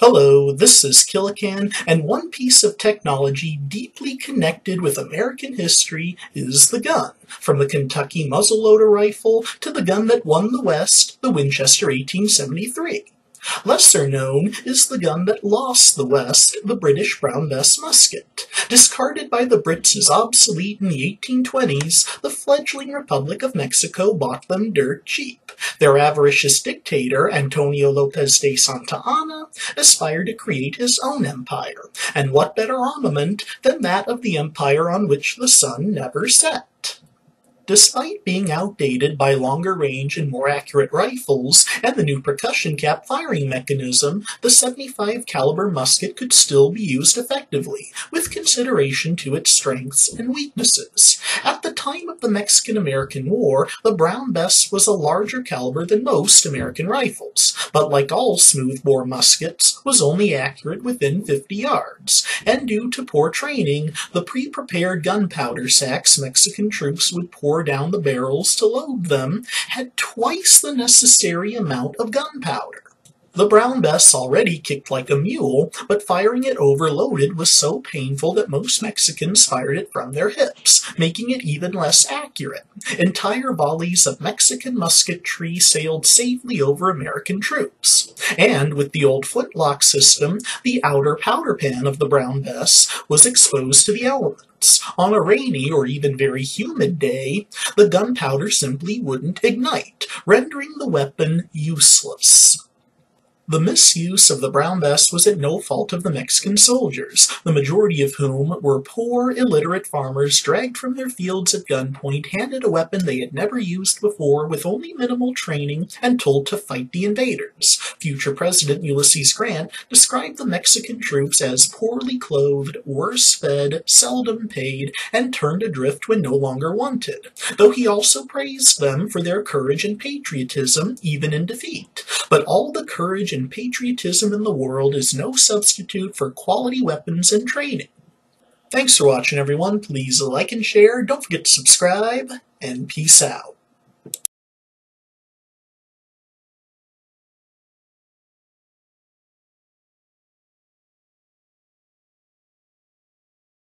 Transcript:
Hello, this is Killican, and one piece of technology deeply connected with American history is the gun. From the Kentucky muzzleloader rifle to the gun that won the West, the Winchester 1873. Lesser known is the gun that lost the West, the British Brown Bess musket. Discarded by the Brits as obsolete in the 1820s, the fledgling Republic of Mexico bought them dirt cheap. Their avaricious dictator, Antonio Lopez de Santa Anna, aspired to create his own empire, and what better armament than that of the empire on which the sun never set? Despite being outdated by longer range and more accurate rifles and the new percussion cap firing mechanism, the .75 caliber musket could still be used effectively, with consideration to its strengths and weaknesses. At the time of the Mexican-American War, the Brown Bess was a larger caliber than most American rifles, but like all smoothbore muskets, was only accurate within 50 yards, and due to poor training, the pre-prepared gunpowder sacks Mexican troops would pour down the barrels to load them had twice the necessary amount of gunpowder. The Brown Bess already kicked like a mule, but firing it overloaded was so painful that most Mexicans fired it from their hips, making it even less accurate. Entire volleys of Mexican musketry sailed safely over American troops. And with the old flintlock system, the outer powder pan of the Brown Bess was exposed to the elements. On a rainy or even very humid day, the gunpowder simply wouldn't ignite, rendering the weapon useless. The misuse of the Brown Bess was at no fault of the Mexican soldiers, the majority of whom were poor, illiterate farmers dragged from their fields at gunpoint, handed a weapon they had never used before with only minimal training, and told to fight the invaders. Future President Ulysses Grant described the Mexican troops as poorly clothed, worse fed, seldom paid, and turned adrift when no longer wanted, though he also praised them for their courage and patriotism, even in defeat. But all the courage and patriotism in the world is no substitute for quality weapons and training. Thanks for watching, everyone. Please like and share, don't forget to subscribe, and peace out.